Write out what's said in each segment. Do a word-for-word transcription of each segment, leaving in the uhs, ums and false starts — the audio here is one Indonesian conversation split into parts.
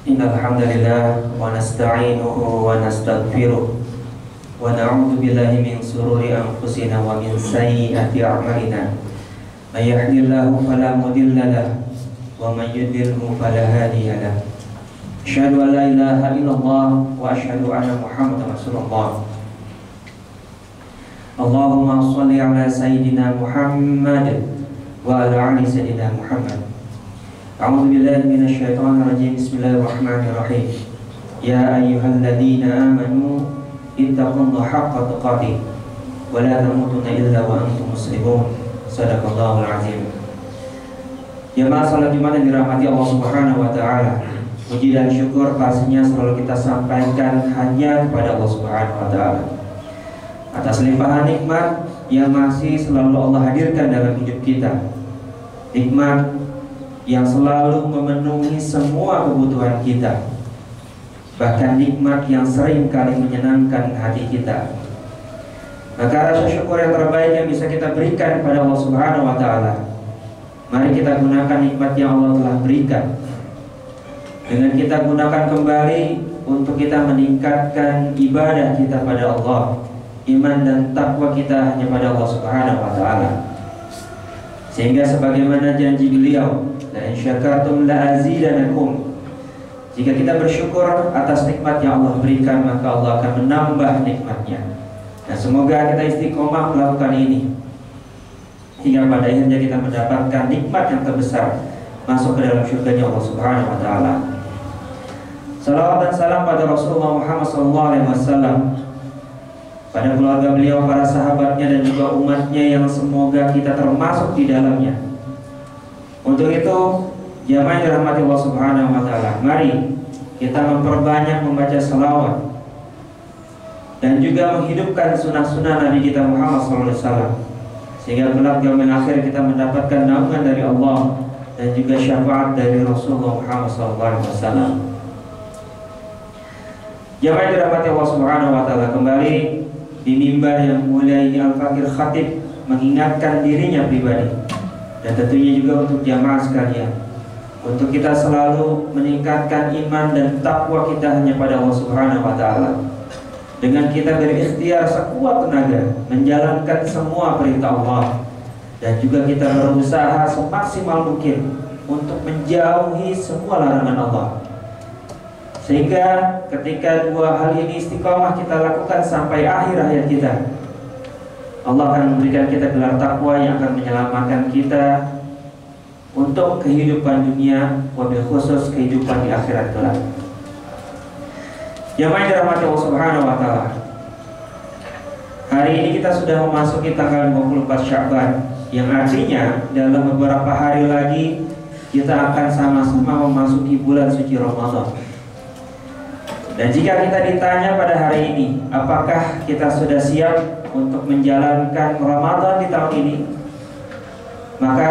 Innal hamdalillah wa nasta'inuhu wa nastaghfiruh wa na'udzu billahi min shururi anfusina wa min sayyiati a'malina. May yahdihillahu fala mudilla lahu wa may yudlilhu fala hadiya lahu. Asyhadu an la ilaha illallah wa asyhadu anna Muhammadar Rasulullah. Allahumma shalli ala sayyidina Muhammad wa ala ali sayyidina Muhammad. A'udzu billahi minasyaitonir rajim. Bismillahirrahmanirrahim. Ya ayyuhalladzina amanu ittaqullaha haqqa tuqatih wa la tamutunna illa wa antum muslimun. Shadaqallahul azim. Jemaah salat Jumat yang dirahmati Allah Subhanahu wa taala. Puji dan syukur pastinya selalu kita sampaikan hanya kepada Allah Subhanahu wa taala atas limpahan nikmat yang masih selalu Allah hadirkan dalam hidup kita. Nikmat yang selalu memenuhi semua kebutuhan kita, bahkan nikmat yang sering kali menyenangkan hati kita. Maka rasa syukur yang terbaik yang bisa kita berikan kepada Allah Subhanahu wa taala, mari kita gunakan nikmat yang Allah telah berikan dengan kita gunakan kembali untuk kita meningkatkan ibadah kita pada Allah, iman dan takwa kita hanya pada Allah Subhanahu wa taala. Sehingga sebagaimana janji beliau, la in syakartum la azidanakum. Jika kita bersyukur atas nikmat yang Allah berikan, maka Allah akan menambah nikmatnya. Dan semoga kita istiqomah melakukan ini hingga pada akhirnya kita mendapatkan nikmat yang terbesar, masuk ke dalam surganya Allah Subhanahu wa taala. Salawat dan salam pada Rasulullah Muhammad sallallahu alaihi wasallam, pada keluarga beliau, para sahabatnya, dan juga umatnya yang semoga kita termasuk di dalamnya. Untuk itu, jamaah yang dirahmati Allah Subhanahu wa taala, mari kita memperbanyak membaca salawat dan juga menghidupkan sunnah-sunnah Nabi kita Muhammad sallallahu alaihi wasallam, sehingga kelak yaumil akhir kita mendapatkan naungan dari Allah dan juga syafaat dari Rasulullah Muhammad sallallahu alaihi wasallam. Jamaah yang dirahmati Allah Subhanahu wa taala, kembali di mimbar yang mulia ini Al-Fakir Khatib mengingatkan dirinya pribadi dan tentunya juga untuk jamaah sekalian, untuk kita selalu meningkatkan iman dan takwa kita hanya pada Allah Subhanahu wa taala, dengan kita berikhtiar sekuat tenaga menjalankan semua perintah Allah, dan juga kita berusaha semaksimal mungkin untuk menjauhi semua larangan Allah. Sehingga ketika dua hal ini istiqomah kita lakukan sampai akhir hayat kita, Allah akan memberikan kita gelar takwa yang akan menyelamatkan kita untuk kehidupan dunia, wabil khusus kehidupan di akhirat kelak. Jamaah yang dirahmati Allah Subhanahu wa taala, hari ini kita sudah memasuki tanggal dua puluh empat Sya'ban, yang artinya dalam beberapa hari lagi kita akan sama-sama memasuki bulan suci Ramadan. Dan jika kita ditanya pada hari ini, apakah kita sudah siap untuk menjalankan Ramadan di tahun ini, maka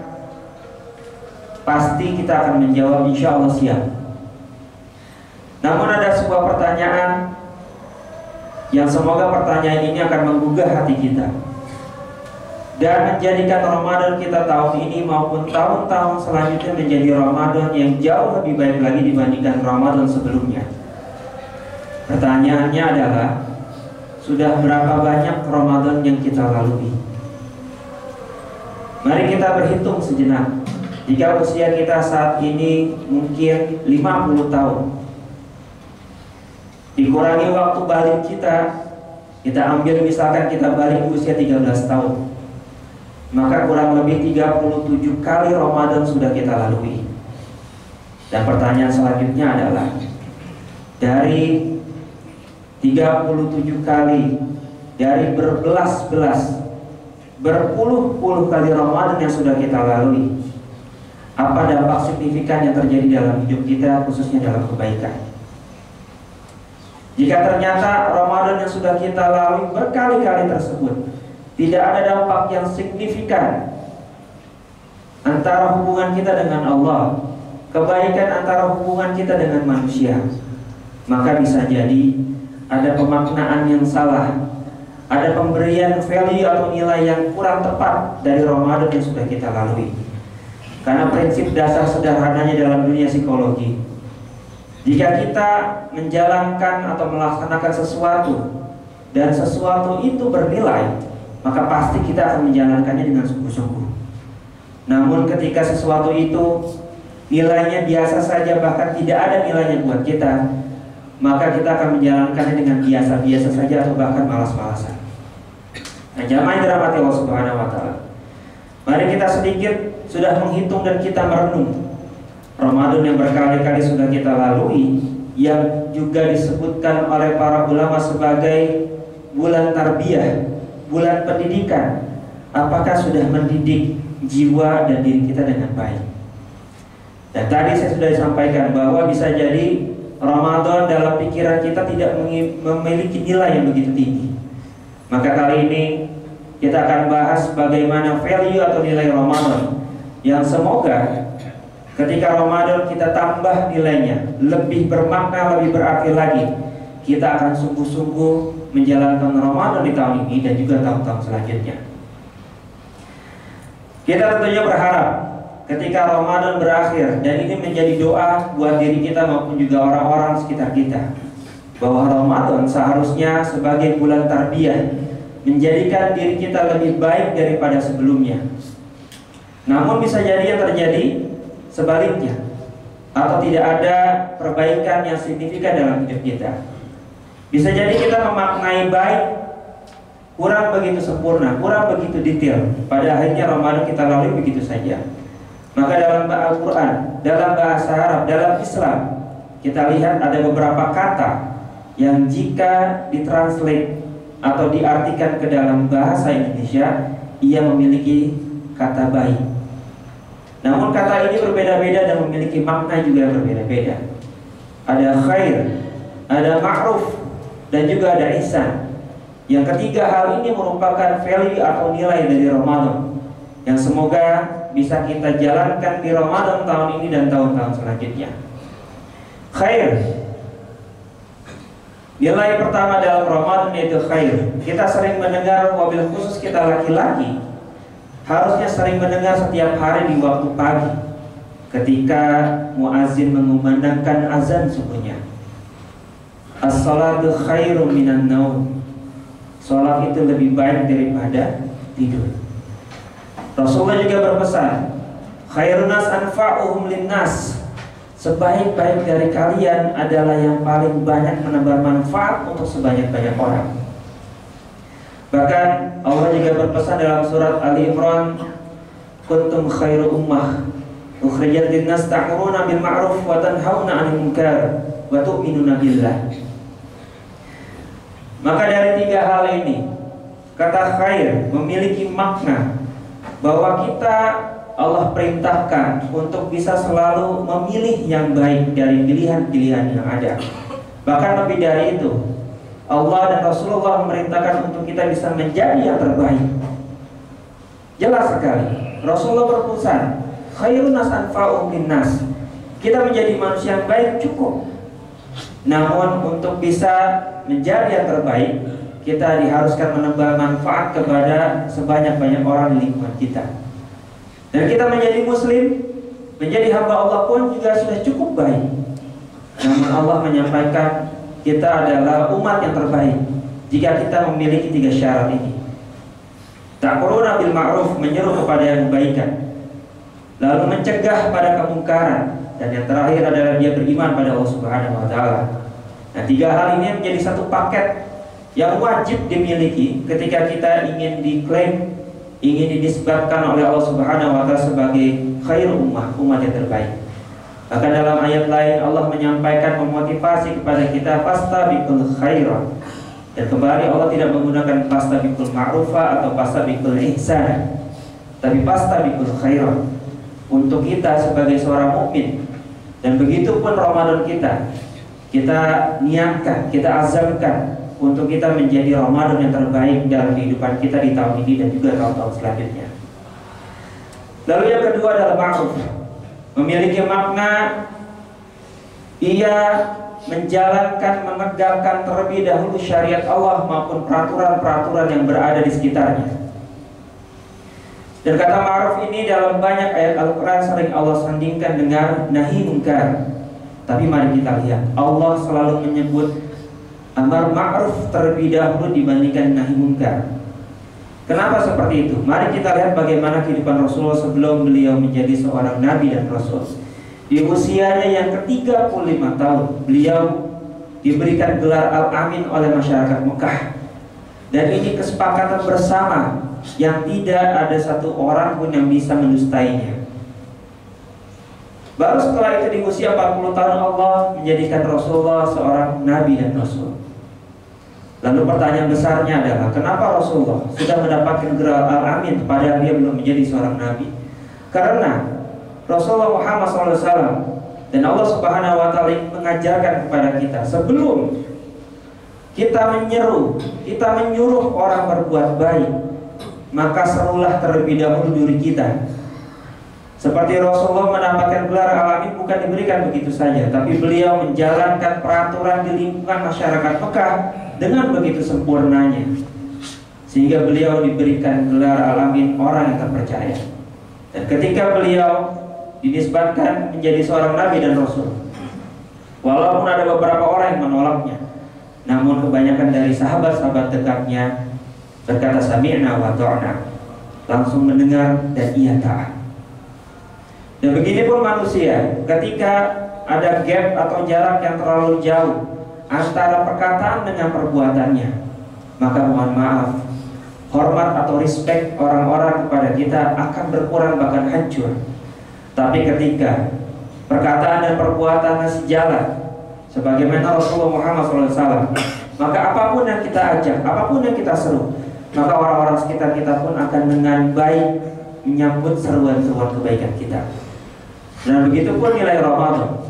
pasti kita akan menjawab insya Allah siap. Namun ada sebuah pertanyaan yang semoga pertanyaan ini akan menggugah hati kita dan menjadikan Ramadan kita tahun ini maupun tahun-tahun selanjutnya menjadi Ramadan yang jauh lebih baik lagi dibandingkan Ramadan sebelumnya. Pertanyaannya adalah, sudah berapa banyak Ramadan yang kita lalui? Mari kita berhitung sejenak. Jika usia kita saat ini mungkin lima puluh tahun, dikurangi waktu balik kita, kita ambil misalkan kita balik usia tiga belas tahun, maka kurang lebih tiga puluh tujuh kali Ramadan sudah kita lalui. Dan pertanyaan selanjutnya adalah, dari tiga puluh tujuh kali, dari berbelas-belas, berpuluh-puluh kali Ramadan yang sudah kita lalui, apa dampak signifikan yang terjadi dalam hidup kita, khususnya dalam kebaikan? Jika ternyata Ramadan yang sudah kita lalui berkali-kali tersebut tidak ada dampak yang signifikan antara hubungan kita dengan Allah, kebaikan antara hubungan kita dengan manusia, maka bisa jadi ada pemaknaan yang salah, ada pemberian value atau nilai yang kurang tepat dari Ramadan yang sudah kita lalui. Karena prinsip dasar sederhananya dalam dunia psikologi, Jika kita menjalankan atau melaksanakan sesuatu dan sesuatu itu bernilai, maka pasti kita akan menjalankannya dengan sungguh-sungguh. Namun ketika sesuatu itu nilainya biasa saja, bahkan tidak ada nilainya buat kita, maka kita akan menjalankannya dengan biasa-biasa saja atau bahkan malas-malasan. Nah, jamaah yang dirahmati Allah Subhanahu wa taala, mari kita sedikit sudah menghitung dan kita merenung Ramadan yang berkali-kali sudah kita lalui, yang juga disebutkan oleh para ulama sebagai bulan tarbiyah, bulan pendidikan. Apakah sudah mendidik jiwa dan diri kita dengan baik? Dan tadi saya sudah disampaikan bahwa bisa jadi Ramadan dalam pikiran kita tidak memiliki nilai yang begitu tinggi. Maka kali ini kita akan bahas bagaimana value atau nilai Ramadan, yang semoga ketika Ramadan kita tambah nilainya, lebih bermakna, lebih berarti lagi. Kita akan sungguh-sungguh menjalankan Ramadan di tahun ini dan juga tahun-tahun selanjutnya. Kita tentunya berharap ketika Ramadan berakhir, dan ini menjadi doa buat diri kita maupun juga orang-orang sekitar kita, bahwa Ramadan seharusnya sebagai bulan tarbiyah, menjadikan diri kita lebih baik daripada sebelumnya. Namun bisa jadi yang terjadi sebaliknya, atau tidak ada perbaikan yang signifikan dalam hidup kita. Bisa jadi kita memaknai baik kurang begitu sempurna, kurang begitu detail. Pada akhirnya Ramadan kita lalui begitu saja. Maka dalam Al-Quran, dalam bahasa Arab, dalam Islam, kita lihat ada beberapa kata yang jika ditranslate atau diartikan ke dalam bahasa Indonesia, ia memiliki kata baik. Namun kata ini berbeda-beda dan memiliki makna juga yang berbeda-beda. Ada khair, ada ma'ruf, dan juga ada ihsan. Yang ketiga hal ini merupakan value atau nilai dari Ramadan, yang semoga bisa kita jalankan di Ramadan tahun ini dan tahun-tahun selanjutnya. Khair, nilai pertama dalam Ramadan yaitu khair. Kita sering mendengar, wabil khusus kita laki-laki, harusnya sering mendengar setiap hari di waktu pagi ketika muazin mengumandangkan azan subuhnya, as-salatu khairum minan naum. Salat itu lebih baik daripada tidur. Rasulullah juga berpesan, khairun nas anfa'uhum linnas. Sebaik-baik dari kalian adalah yang paling banyak menebar manfaat untuk sebanyak-banyak orang. Bahkan Allah juga berpesan dalam surat Ali Imran, kuntum khairu ummah ukhrijat linnas ta'muruna bil ma'ruf wa tanhauna 'anil munkar wa tu'minuna billah. Maka dari tiga hal ini, kata khair memiliki makna bahwa kita Allah perintahkan untuk bisa selalu memilih yang baik dari pilihan-pilihan yang ada. Bahkan lebih dari itu, Allah dan Rasulullah memerintahkan untuk kita bisa menjadi yang terbaik. Jelas sekali, Rasulullah berpesan, khairun nas anfa'uhum linnas. Kita menjadi manusia yang baik cukup. Namun untuk bisa menjadi yang terbaik, kita diharuskan menebar manfaat kepada sebanyak-banyak orang di lingkungan kita. Dan kita menjadi muslim, menjadi hamba Allah pun juga sudah cukup baik. Namun Allah menyampaikan kita adalah umat yang terbaik jika kita memiliki tiga syarat ini. Ta'muruna bil ma'ruf, menyeru kepada yang kebaikan, lalu mencegah pada kemungkaran, dan yang terakhir adalah dia beriman pada Allah Subhanahu wa taala. Nah, tiga hal ini menjadi satu paket yang wajib dimiliki ketika kita ingin diklaim, ingin dinisbatkan oleh Allah Subhanahu wa taala sebagai khairul ummah, umat yang terbaik. Maka dalam ayat lain Allah menyampaikan memotivasi kepada kita fastabiqul khairat. Dan kembali Allah tidak menggunakan fastabiqul ma'rufa atau fastabiqul ihsan, tapi fastabiqul khairat untuk kita sebagai seorang mukmin. Dan begitu pun Ramadan kita, kita niatkan, kita azamkan untuk kita menjadi Ramadan yang terbaik dalam kehidupan kita di tahun ini dan juga tahun-tahun selanjutnya. Lalu yang kedua adalah ma'ruf. Memiliki makna ia menjalankan, menegakkan terlebih dahulu syariat Allah maupun peraturan-peraturan yang berada di sekitarnya. Dan kata ma'ruf ini dalam banyak ayat Al-Quran sering Allah sandingkan dengan nahi munkar. Tapi mari kita lihat, Allah selalu menyebut amar ma'ruf terlebih dahulu dibandingkan nahi munkar. Kenapa seperti itu? Mari kita lihat bagaimana kehidupan Rasulullah sebelum beliau menjadi seorang nabi dan rasul. Di usianya yang ke tiga puluh lima tahun, beliau diberikan gelar Al-Amin oleh masyarakat Mekah. Dan ini kesepakatan bersama yang tidak ada satu orang pun yang bisa mendustainya. Baru setelah itu di usia empat puluh tahun Allah menjadikan Rasulullah seorang nabi dan rasul. Lalu pertanyaan besarnya adalah, kenapa Rasulullah sudah mendapatkan gelar Al-Amin padahal dia belum menjadi seorang nabi? Karena Rasulullah Muhammad shallallahu alaihi wasallam dan Allah Subhanahu wa taala mengajarkan kepada kita, sebelum kita menyeru, kita menyuruh orang berbuat baik, maka serulah terlebih dahulu diri kita. Seperti Rasulullah mendapatkan gelar Al-Amin bukan diberikan begitu saja, tapi beliau menjalankan peraturan di lingkungan masyarakat Mekah dengan begitu sempurnanya, sehingga beliau diberikan gelar Al-Amin orang yang terpercaya. Dan ketika beliau dinisbatkan menjadi seorang nabi dan rasul, walaupun ada beberapa orang yang menolaknya, namun kebanyakan dari sahabat-sahabat dekatnya berkata sami'na wa ta'na, langsung mendengar dan ia taat. Dan begini pun manusia, ketika ada gap atau jarak yang terlalu jauh antara perkataan dengan perbuatannya, maka mohon maaf, hormat atau respect orang-orang kepada kita akan berkurang bahkan hancur. Tapi ketika perkataan dan perbuatan masih jalan sebagaimana Rasulullah Muhammad shallallahu alaihi wasallam, maka apapun yang kita ajak, apapun yang kita seru, maka orang-orang sekitar kita pun akan dengan baik menyambut seruan-seruan kebaikan kita. Dan begitu pun nilai Ramadan.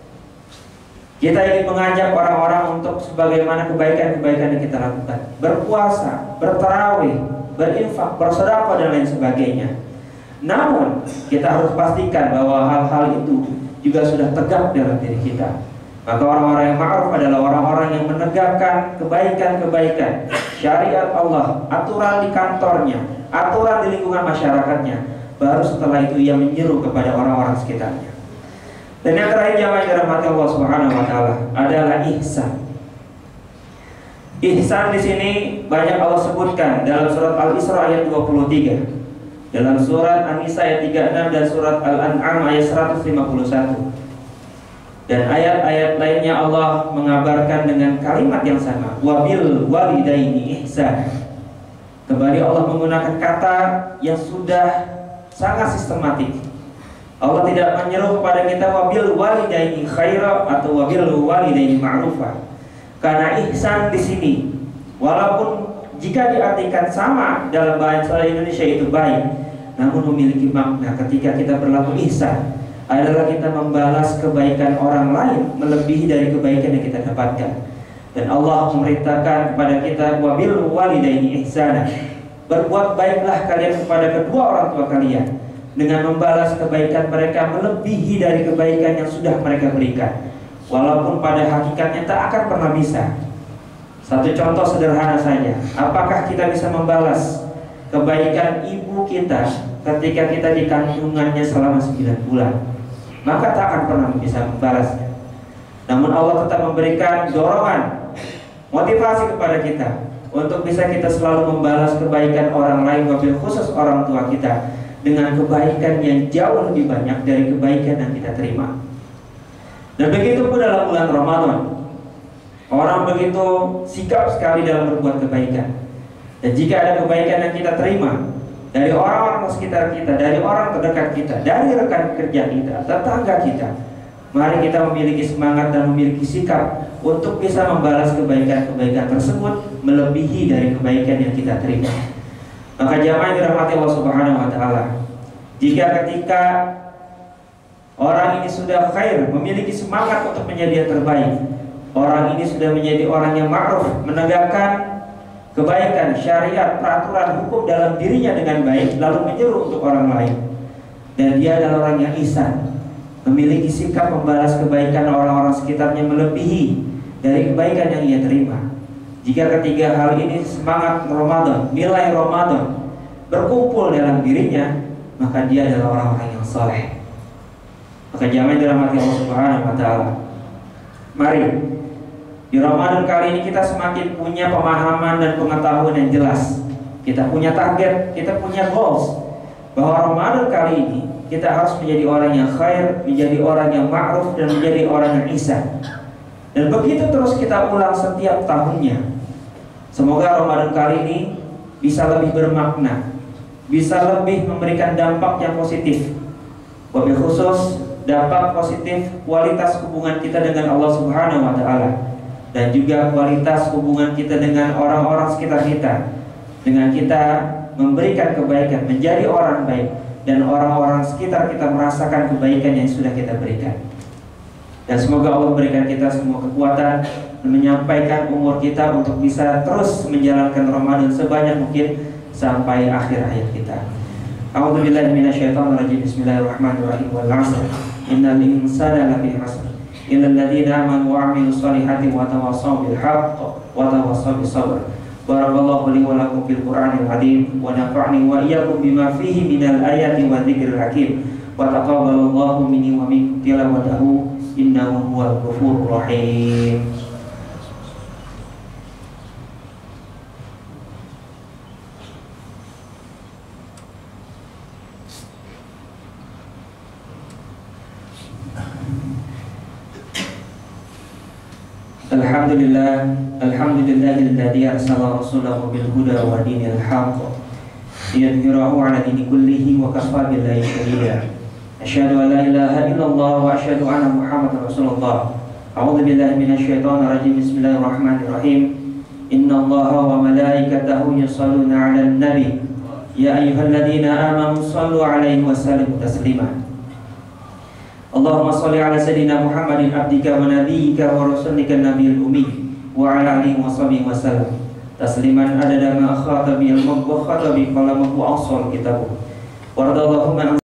Kita ingin mengajak orang-orang untuk sebagaimana kebaikan-kebaikan yang kita lakukan, berpuasa, bertarawih, berinfak, bersedekah dan lain sebagainya. Namun kita harus pastikan bahwa hal-hal itu juga sudah tegak dalam diri kita. Maka orang-orang yang ma'ruf adalah orang-orang yang menegakkan kebaikan-kebaikan, syariat Allah, aturan di kantornya, aturan di lingkungan masyarakatnya. Baru setelah itu ia menyeru kepada orang-orang sekitarnya. Dan yang terakhir jamaah yang dirahmati Allah Subhanahu wa taala adalah ihsan. Ihsan di sini banyak Allah sebutkan dalam surat Al-Isra ayat dua puluh tiga, dalam surat An-Nisa ayat tiga puluh enam dan surat Al-An'am ayat seratus lima puluh satu. Dan ayat-ayat lainnya Allah mengabarkan dengan kalimat yang sama, wabil walidaini ihsan. Kembali Allah menggunakan kata yang sudah sangat sistematik. Allah tidak menyeru kepada kita wabil walidaini khaira atau wabil walidaini ma'rufa. Karena ihsan di sini, walaupun jika diartikan sama dalam bahasa Indonesia itu baik, namun memiliki makna ketika kita berlaku ihsan adalah kita membalas kebaikan orang lain melebihi dari kebaikan yang kita dapatkan. Dan Allah memerintahkan kepada kita wabil walidaini ihsana. Berbuat baiklah kalian kepada kedua orang tua kalian dengan membalas kebaikan mereka melebihi dari kebaikan yang sudah mereka berikan, walaupun pada hakikatnya tak akan pernah bisa. Satu contoh sederhana saja, apakah kita bisa membalas kebaikan ibu kita ketika kita di kandungannya selama sembilan bulan? Maka tak akan pernah bisa membalasnya. Namun Allah tetap memberikan dorongan, motivasi kepada kita untuk bisa kita selalu membalas kebaikan orang lain, wabil khusus orang tua kita, dengan kebaikan yang jauh lebih banyak dari kebaikan yang kita terima. Dan begitu pun dalam bulan Ramadan, orang begitu sikap sekali dalam berbuat kebaikan. Dan jika ada kebaikan yang kita terima dari orang-orang sekitar kita, dari orang terdekat kita, dari rekan kerja kita, tetangga kita, mari kita memiliki semangat dan memiliki sikap untuk bisa membalas kebaikan-kebaikan tersebut melebihi dari kebaikan yang kita terima. Maka jamaah yang dirahmati Allah Subhanahu wa taala, jika ketika orang ini sudah khair, memiliki semangat untuk menjadi yang terbaik, orang ini sudah menjadi orang yang ma'ruf, menegakkan kebaikan, syariat, peraturan hukum dalam dirinya dengan baik, lalu menyeru untuk orang lain, dan dia adalah orang yang ihsan, memiliki sikap membalas kebaikan orang-orang sekitarnya melebihi dari kebaikan yang ia terima. Jika ketiga hal ini, semangat Ramadan, nilai Ramadan berkumpul dalam dirinya, maka dia adalah orang-orang yang soleh, Maka jangan dirahmati Allah Subhanahu wa taala. Mari di Ramadan kali ini kita semakin punya pemahaman dan pengetahuan yang jelas. Kita punya target, kita punya goals, bahwa Ramadan kali ini kita harus menjadi orang yang khair, menjadi orang yang ma'ruf, dan menjadi orang yang ihsan. Dan begitu terus kita ulang setiap tahunnya. Semoga Ramadan kali ini bisa lebih bermakna, bisa lebih memberikan dampak yang positif. Wabil khusus dampak positif kualitas hubungan kita dengan Allah Subhanahu wa taala, dan juga kualitas hubungan kita dengan orang-orang sekitar kita. Dengan kita memberikan kebaikan, menjadi orang baik, dan orang-orang sekitar kita merasakan kebaikan yang sudah kita berikan. Dan semoga Allah berikan kita semua kekuatan dan menyampaikan umur kita untuk bisa terus menjalankan Ramadan sebanyak mungkin sampai akhir hayat kita. A'udzubillahi minasyaitonirrajim. Bismillahirrahmanirrahim. Wal 'asr. Innal insana lafi khusr. Illal ladzina amanu wa 'amilus solihati wa tawassaw bil haqq wa tawassaw bis sabr. Barakallahu li wa lakum fil Qur'anil azim wa nafa'ni wa iyyakum bima fihi minal ayati wa dzikril hakim. Wa taqabbalallahu minni wa minkum tilawatahu innahu huwal ghafurur rahim. Alhamdulillah, alhamdulillahilladzi arsala rasulahu bil huda wa dinil haqq liyudhhirahu 'ala dini kullihi wa kafaa billahi shahida. Asyhadu an la ilaha illallah wa asyhadu anna Muhammadar Rasulullah. A'udzu billahi minasyaitonir rajim. Bismillahirrahmanirrahim. Innallaha wa malaikatahu yusholluna 'alan nabi. Ya ayyuhalladzina amanu shallu 'alaihi wa sallimu taslima. Allahumma shalli ala sayyidina Muhammadin abdika wa nabiyyika wa rasulika nabiyil ummi wa ala alihi wa sahbihi wa sallam tasliman adada ma khatabi al-mawqu khatabi qalamu awsal kitabu. Wa radallahu